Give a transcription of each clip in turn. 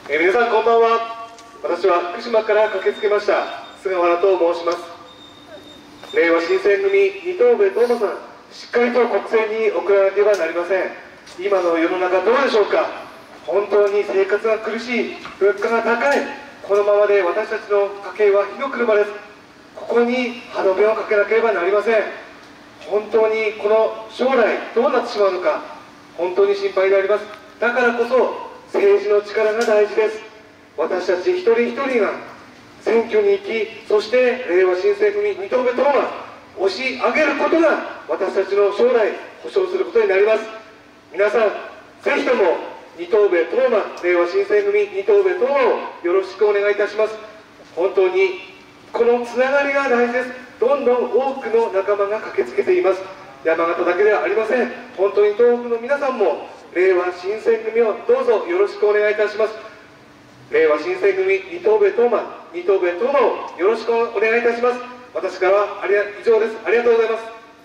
皆さんこんばんは。私は福島から駆けつけました菅原と申します。令和新選組二藤部東馬さん、しっかりと国政に送らなければなりません。今の世の中どうでしょうか。本当に生活が苦しい、物価が高い、このままで私たちの家計は火の車です。ここに歯止めをかけなければなりません。本当にこの将来どうなってしまうのか、本当に心配であります。だからこそ政治の力が大事です。私たち一人一人が選挙に行き、そして令和新選組二藤部東馬押し上げることが私たちの将来保障することになります。皆さんぜひとも二藤部東馬、令和新選組二藤部東馬をよろしくお願いいたします。本当にこのつながりが大事です。どんどん多くの仲間が駆けつけています。山形だけではありません。本当に東北の皆さんも令和新選組をどうぞよろしくお願いいたします。令和新選組二藤部東馬をよろしくお願いいたします。私からは以上です。ありがとうございます。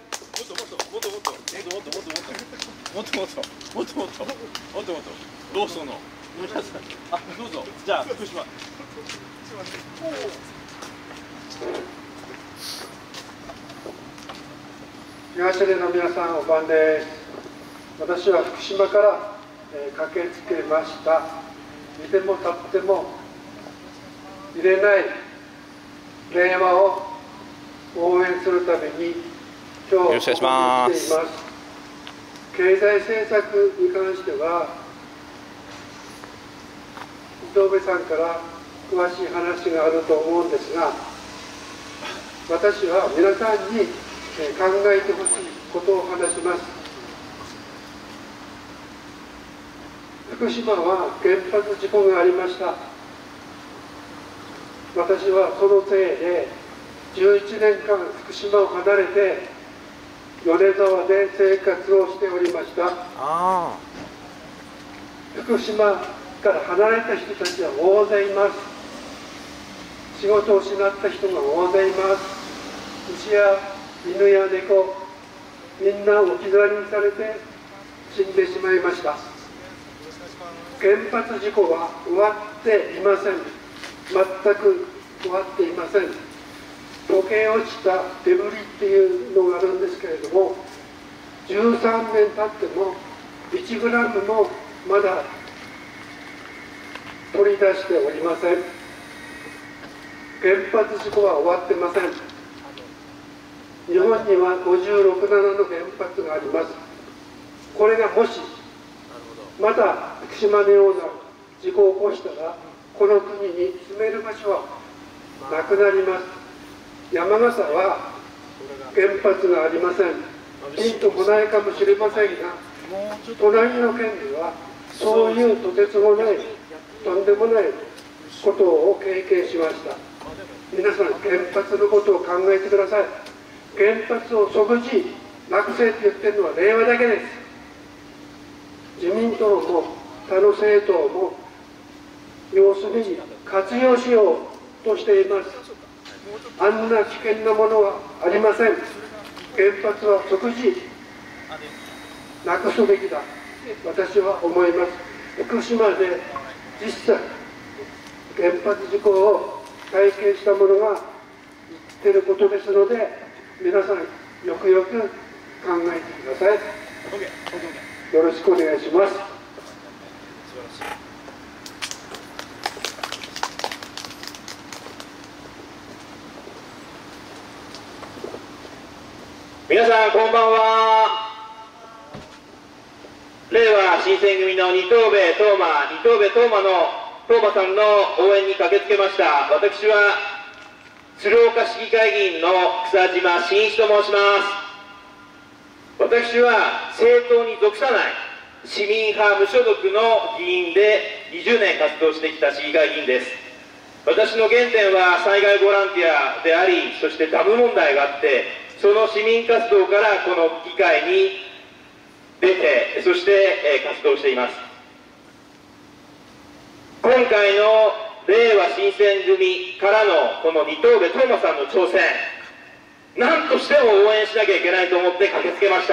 どうすんの。あ、どうぞ。じゃあ福島。 東出の皆さん、お晩です。私は福島から、駆けつけました。いても立ってもいれない令和を応援するために今日ここに来ています。経済政策に関しては伊藤部さんから詳しい話があると思うんですが、私は皆さんに考えてほしいことを話します。福島は原発事故がありました。私はそのせいで11年間福島を離れて米沢で生活をしておりました。福島から離れた人たちは大勢います。仕事を失った人が大勢います。牛や犬や猫、みんな置き去りにされて死んでしまいました。原発事故は終わっていません。全く終わっていません。溶け落ちたデブリっていうのがあるんですけれども、13年経っても1グラムもまだ取り出しておりません。原発事故は終わってません。日本には56、7の原発があります。これがもしまた福島のような事故を起こしたら、この国に住める場所はなくなります。山形は原発がありません。ピンとこないかもしれませんが、隣の県ではそういうとてつもない、とんでもないことを経験しました。皆さん、原発のことを考えてください。原発を即時なくせって言ってるのは令和だけです。自民党も他の政党も要するに活用しようとしています。あんな危険なものはありません。原発は即時なくすべきだ、私は思います。福島で実際原発事故を体験した者が言ってることですので、皆さんよくよく考えてください。よろしくお願いします。 皆さんこんばんは。令和新選組の二藤部東馬の東馬さんの応援に駆けつけました。私は鶴岡市議会議員の草島真一と申します。私は政党に属さない市民派無所属の議員で20年活動してきた市議会議員です。私の原点は災害ボランティアであり、そしてダム問題があって、その市民活動からこの議会に出て、そして活動しています。今回の令和新選組からのこの二藤部東馬さんの挑戦、何としても応援しなきゃいけないと思って駆けつけました。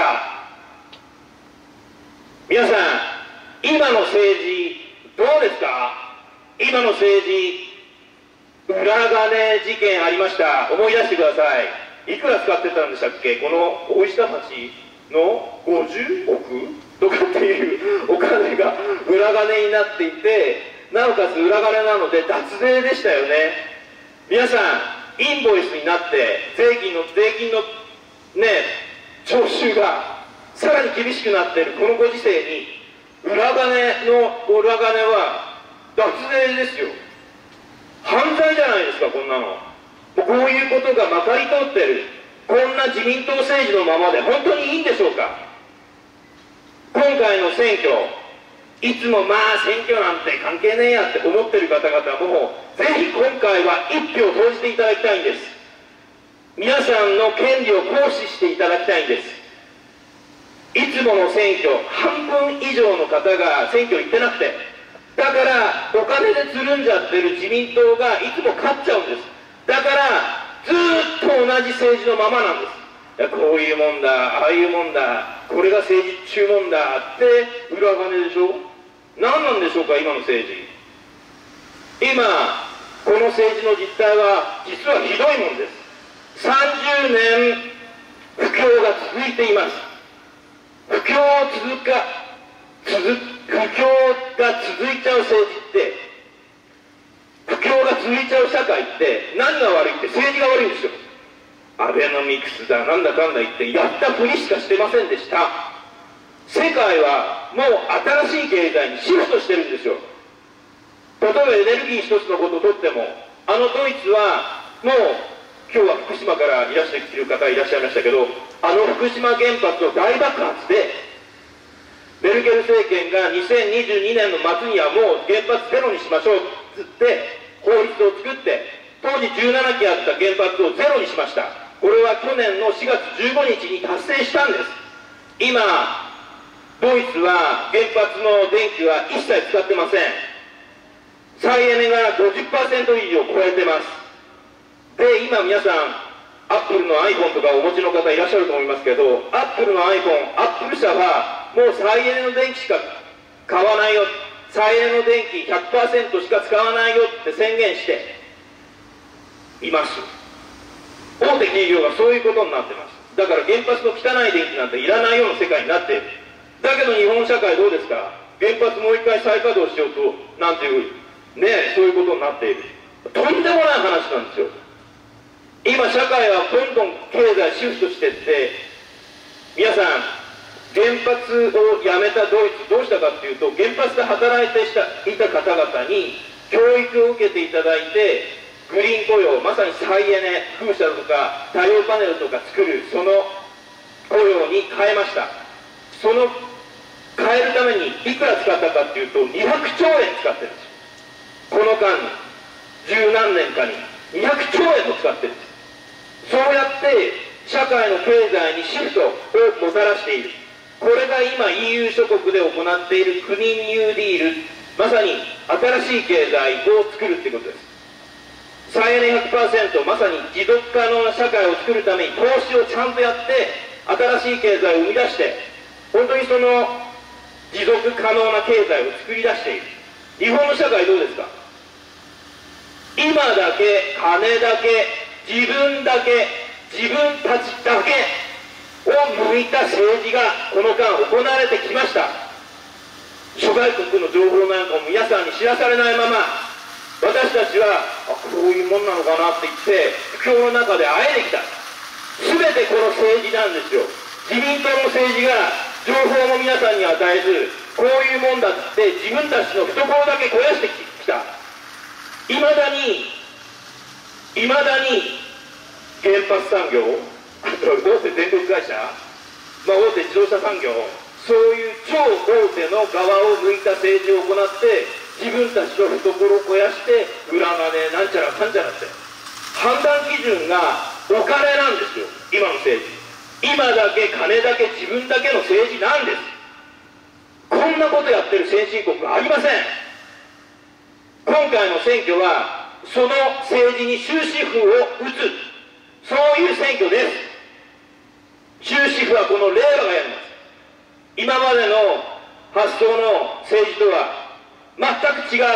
皆さん、今の政治どうですか？ 今の政治、裏金事件ありました。思い出してください。いくら使ってたんでしたっけ、この大石田町の50億とかっていうお金が裏金になっていて、なおかつ裏金なので脱税でしたよね。皆さん、インボイスになって税金のね、徴収がさらに厳しくなっているこのご時世に、裏金は脱税ですよ。犯罪じゃないですか、こんなの。もうこういうことがまかり通ってる、こんな自民党政治のままで本当にいいんでしょうか。今回の選挙、いつもまあ選挙なんて関係ねえやって思ってる方々も、ぜひ今回は一票投じていただきたいんです。皆さんの権利を行使していただきたいんです。いつもの選挙、半分以上の方が選挙行ってなくて、だからお金でつるんじゃってる自民党がいつも勝っちゃうんです。だからずっと同じ政治のままなんです。こういうもんだ、ああいうもんだ、これが政治中もんだって裏金でしょ。何なんでしょうか、今の政治。今この政治の実態は実はひどいもんです。30年不況が続いています。不況が続いちゃう政治って、不況が続いちゃう社会って何が悪いって、政治が悪いんですよ。アベノミクスだなんだかんだ言ってやったふりしかしてませんでした。世界はもう新しい経済にシフトしてるんですよ。例えばエネルギー一つのことをとっても、ドイツはもう今日は福島からいらしている方いらっしゃいましたけど、福島原発の大爆発でメルケル政権が2022年の末にはもう原発ゼロにしましょうっつって法律を作って、当時17基あった原発をゼロにしました。これは去年の4月15日に達成したんです。今ドイツは原発の電気は一切使ってません。再エネが 50% 以上超えてます。で、今皆さんアップルの iPhone とかお持ちの方いらっしゃると思いますけど、アップルの iPhone、アップル社はもう再エネの電気しか買わないよ、再エネの電気 100% しか使わないよって宣言しています。大手企業がそういうことになってます。だから原発の汚い電気なんていらないような世界になっている。だけど日本社会どうですか。原発もう一回再稼働しようとなんていうね、そういうことになっている。とんでもない話なんですよ。今社会はどんどん経済シフトしていって、皆さん原発をやめたドイツどうしたかっていうと、原発で働いていた方々に教育を受けていただいて、グリーン雇用、まさに再エネ風車とか太陽パネルとか作る、その雇用に変えました。その変えるためにいくら使ったかっていうと200兆円使ってるんですよ。この間に十何年かに200兆円も使ってるんです。そうやって社会の経済にシフトをもたらしている。これが今 EU 諸国で行っているクリーンニューディール、まさに新しい経済を作るってことです。再エネ 100%、 まさに持続可能な社会を作るために投資をちゃんとやって新しい経済を生み出して、本当にその持続可能な経済を作り出している。日本の社会どうですか。今だけ金だけ自分だけ自分たちだけを向いた政治がこの間行われてきました。諸外国の情報なんかも皆さんに知らされないまま、私たちはこういうもんなのかなって言って不況の中であえいできた。全てこの政治なんですよ。自民党の政治が情報も皆さんに与えず、こういうもんだって自分たちの懐だけ肥やしてきた。いまだに原発産業、大手電力会社、大手自動車産業、そういう超大手の側を向いた政治を行って、自分たちの懐を肥やして裏金なんちゃらかんちゃらって、判断基準がお金なんですよ。今の政治、今だけ金だけ自分だけの政治なんです。こんなことやってる先進国はありません。今回の選挙はその政治に終止符を打つ、そういう選挙です。終止符はこの令和がやります。今までの発想の政治とは全く違う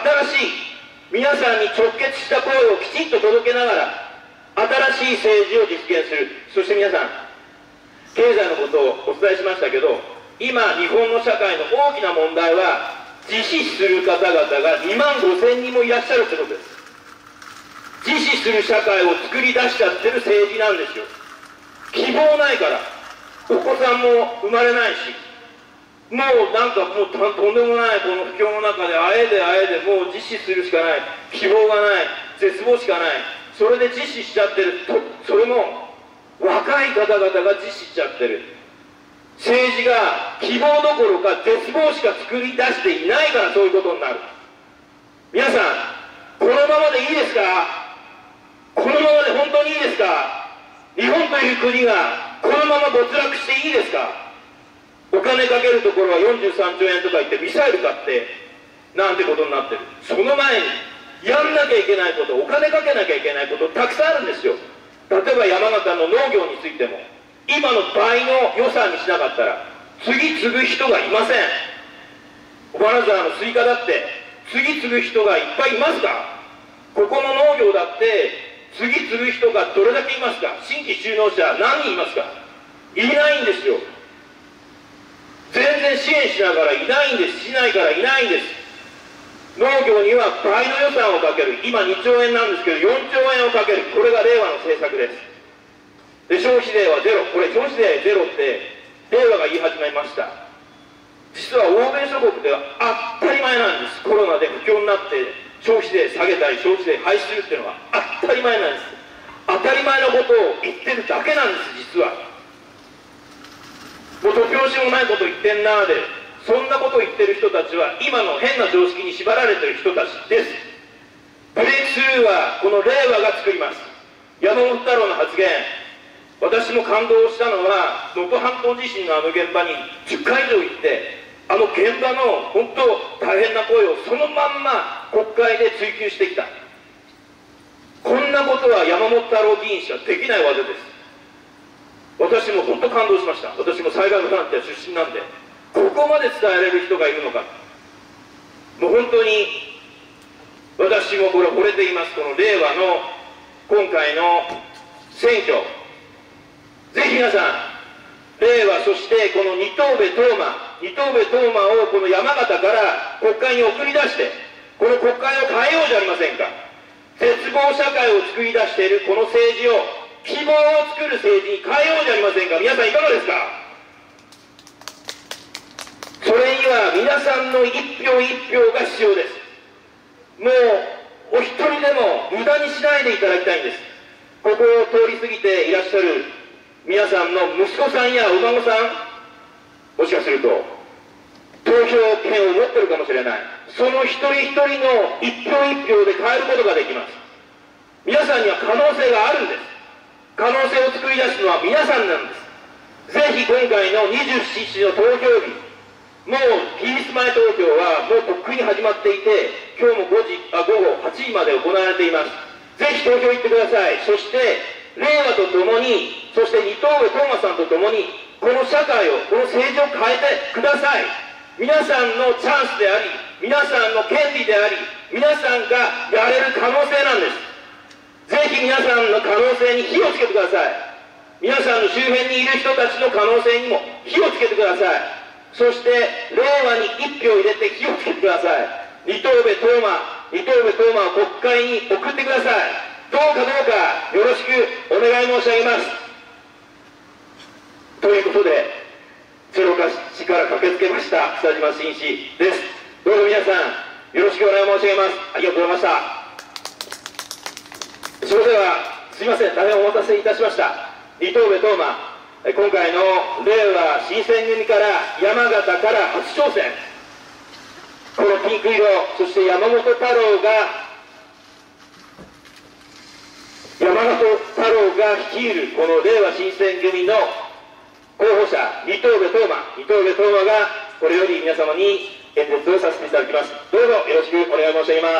新しい皆さんに直結した声をきちんと届けながら新しい政治を実現する。そして皆さん、経済のことをお伝えしましたけど、今日本の社会の大きな問題は自死する方々が2万5,000人もいらっしゃるということです。自死する社会を作り出しちゃってる政治なんですよ。希望ないからお子さんも生まれないし、もうなんかもうとんでもないこの不況の中であえでもう自死するしかない、希望がない、絶望しかない。それで自死しちゃってると、それも若い方々が自死しちゃってる。政治が希望どころか絶望しか作り出していないからそういうことになる。皆さん、このままでいいですか？このままで本当にいいですか？日本という国がこのまま没落していいですか？お金かけるところは43兆円とか言ってミサイル買ってなんてことになってる。その前にやんなきゃいけないこと、お金かけなきゃいけないことたくさんあるんですよ。例えば山形の農業についても今の倍の予算にしなかったら次継ぐ人がいません。小金沢のスイカだって次継ぐ人がいっぱいいますか？ここの農業だって次継ぐ人がどれだけいますか？新規就農者何人いますか？いないんですよ。全然支援しながらいないんです。しないからいないんです。農業には倍の予算をかける。今2兆円なんですけど4兆円をかける。これが令和の政策です。で、消費税はゼロ。これ消費税ゼロって令和が言い始めました。実は欧米諸国では当たり前なんです。コロナで不況になって消費税下げたり消費税廃止するっていうのは当たり前なんです。当たり前のことを言ってるだけなんです。実はもう突拍子もないこと言ってんなーで、そんなことを言ってる人たちは今の変な常識に縛られてる人たちです。ブレイクスルーはこの令和が作ります。山本太郎の発言、私も感動したのは能登半島地震のあの現場に10回以上行って、あの現場の本当大変な声をそのまんま国会で追及してきた。こんなことは山本太郎議員しかできない技です。私も本当感動しました。私も災害ボランティア出身なんで、ここまで伝えられる人がいるのか。もう本当に私もこれ惚れています。この令和の今回の選挙、ぜひ皆さん令和、そしてこの二藤部東馬をこの山形から国会に送り出して、この国会を変えようじゃありませんか。絶望社会を作り出しているこの政治を、希望を作る政治に変えようじゃありませんか。皆さんいかがですか。それには皆さんの一票一票が必要です。もうお一人でも無駄にしないでいただきたいんです。ここを通り過ぎていらっしゃる皆さんの息子さんやお孫さん、もしかすると投票権を持ってるかもしれない。その一人一人の一票一票で変えることができます。皆さんには可能性があるんです。可能性を作り出すのは皆さんなんです。ぜひ今回の27日の投票日、もう期日前投票はもうとっくに始まっていて、今日も午後8時まで行われています。ぜひ投票行ってください。そして令和とともに、そして二藤部東馬さんとともに、この社会を、この政治を変えてください。皆さんのチャンスであり、皆さんの権利であり、皆さんがやれる可能性なんです。ぜひ皆さんの可能性に火をつけてください。皆さんの周辺にいる人たちの可能性にも火をつけてください。そして令和に一票入れて火をつけてください。二藤部東馬を国会に送ってください。どうかよろしくお願い申し上げます。ということで、鶴岡市から駆けつけました草島紳士です。どうぞ皆さんよろしくお願い申し上げます。ありがとうございました。それではすいません、大変お待たせいたしました。二藤部東馬、今回の令和新選組から山形から初挑戦、このピンク色、そして山本太郎が率いるこの令和新選組の候補者二藤部東馬がこれより皆様に演説をさせていただきます。どうぞよろしくお願い申し上げます。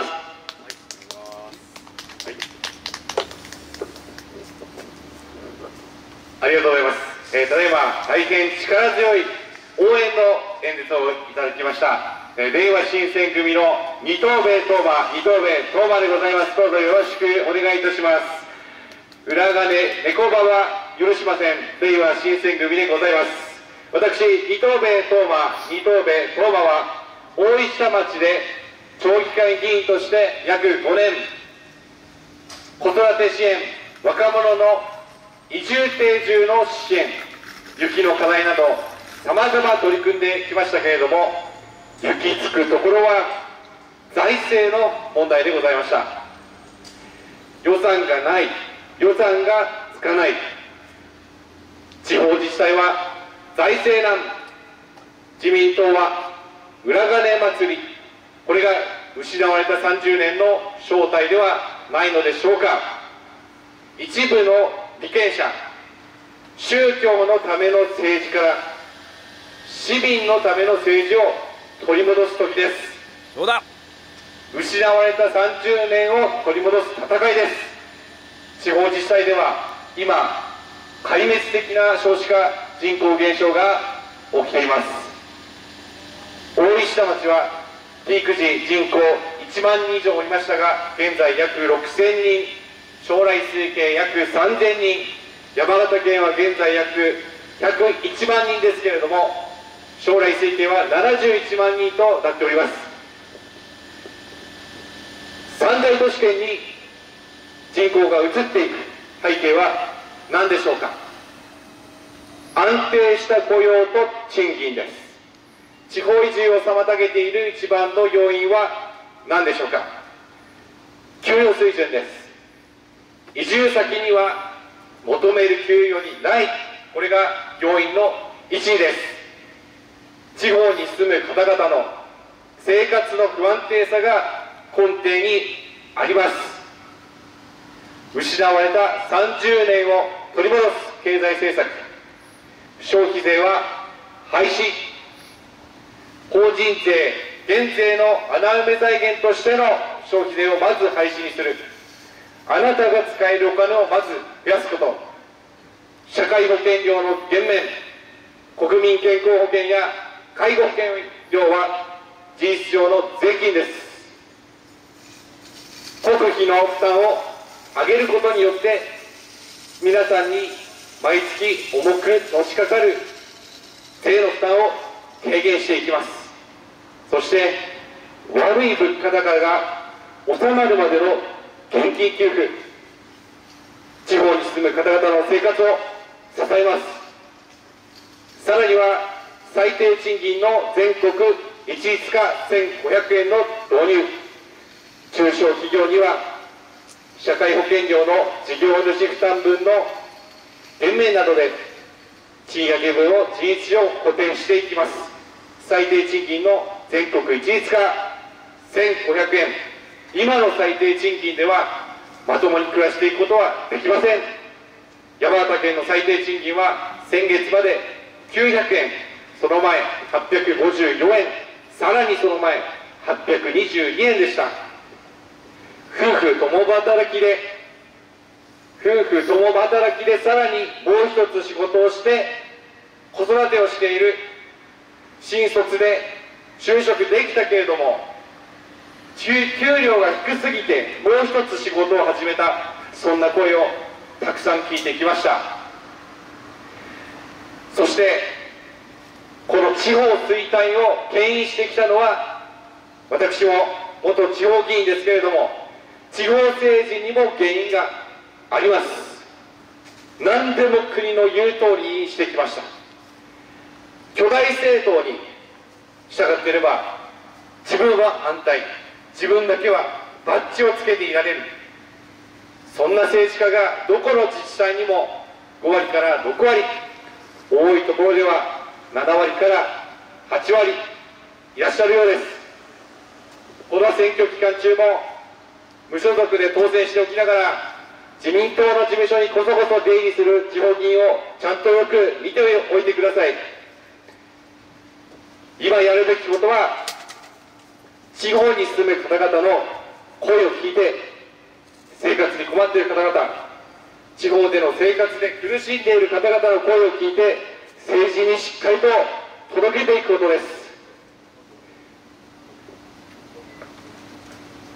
ありがとうございます。ただいま大変力強い応援の演説をいただきました。 令和新選組の二等兵東馬でございます。どうぞよろしくお願いいたします。裏金猫場は許しません。令和新選組でございます。私二等兵東馬は大石田町で町議会議員として約5年、子育て支援、若者の移住定住の支援、雪の課題などさまざま取り組んできましたけれども、行き着くところは財政の問題でございました。予算がない、予算がつかない、地方自治体は財政難、自民党は裏金祭り、これが失われた30年の正体ではないのでしょうか。一部の利権者、宗教のための政治から市民のための政治を取り戻す時です。 そうだ。 失われた30年を取り戻す戦いです。地方自治体では今壊滅的な少子化、人口減少が起きています。大石田町はピーク時人口1万人以上いましたが、現在約6000人、将来推計約3000人、山形県は現在約101万人ですけれども、将来推計は71万人となっております。三大都市圏に人口が移っていく背景は何でしょうか。安定した雇用と賃金です。地方移住を妨げている一番の要因は何でしょうか。給与水準です。移住先には求める給与にない、これが要因の1位です。地方に住む方々の生活の不安定さが根底にあります。失われた30年を取り戻す経済政策、消費税は廃止、法人税、減税の穴埋め財源としての消費税をまず廃止にする、あなたが使えるお金をまず増やすこと、社会保険料の減免、国民健康保険や介護保険料は事実上の税金です。国費の負担を上げることによって皆さんに毎月重くのしかかる税の負担を軽減していきます。そして悪い物価高が収まるまでの現金給付、地方に住む方々の生活を支えます。さらには最低賃金の全国一律化1500円の導入、中小企業には社会保険料の事業主負担分の減免などで賃上げ分を事実上補填していきます。最低賃金の全国一律化1500円、今の最低賃金ではまともに暮らしていくことはできません。山形県の最低賃金は先月まで900円、その前854円、さらにその前822円でした。夫婦共働きでさらにもう一つ仕事をして子育てをしている、新卒で就職できたけれども給料が低すぎてもう一つ仕事を始めた、そんな声をたくさん聞いてきました。そしてこの地方衰退を牽引してきたのは、私も元地方議員ですけれども、地方政治にも原因があります。何でも国の言う通りにしてきました。巨大政党に従っていれば自分は反対、自分だけはバッジをつけていられる、そんな政治家がどこの自治体にも5割から6割、多いところでは7割から8割いらっしゃるようです。この選挙期間中も無所属で当選しておきながら自民党の事務所にこそこそ出入りする地方議員をちゃんとよく見ておいてください。今やるべきことは、地方に住む方々の声を聞いて生活に困っている方々、地方での生活で苦しんでいる方々の声を聞いて政治にしっかりと届けていくことです。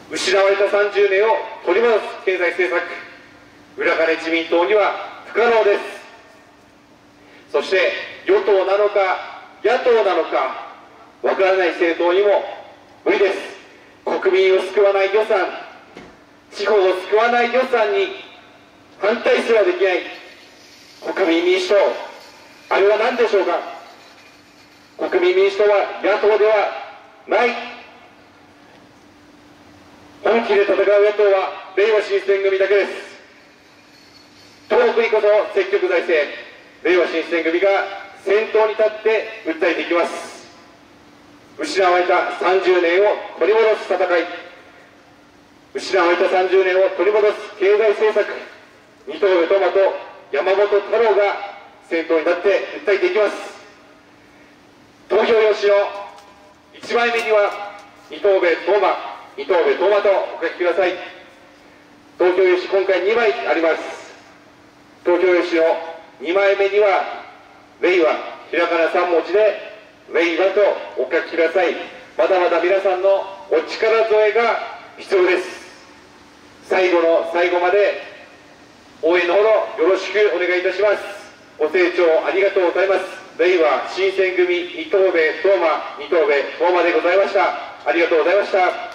失われた30年を取り戻す経済政策、裏金自民党には不可能です。そして与党なのか野党なのかわからない政党にも無理です。国民を救わない予算、地方を救わない予算に反対すらできない国民民主党、あれは何でしょうか。国民民主党は野党ではない。本気で戦う野党はれいわ新選組だけです。東北にこそ積極財政、れいわ新選組が先頭に立って訴えていきます。失われた30年を取り戻す戦い、失われた30年を取り戻す経済政策、二藤部トマと山本太郎が先頭に立って訴えていきます。投票用紙の1枚目には二藤部トマとお書きください。投票用紙今回2枚あります。投票用紙の2枚目にはれいわ、ひらがな3文字でれいわとお書きください。まだまだ皆さんのお力添えが必要です。最後の最後まで応援のほどよろしくお願いいたします。ご清聴ありがとうございます。れいわ新選組二藤部東馬でございました。ありがとうございました。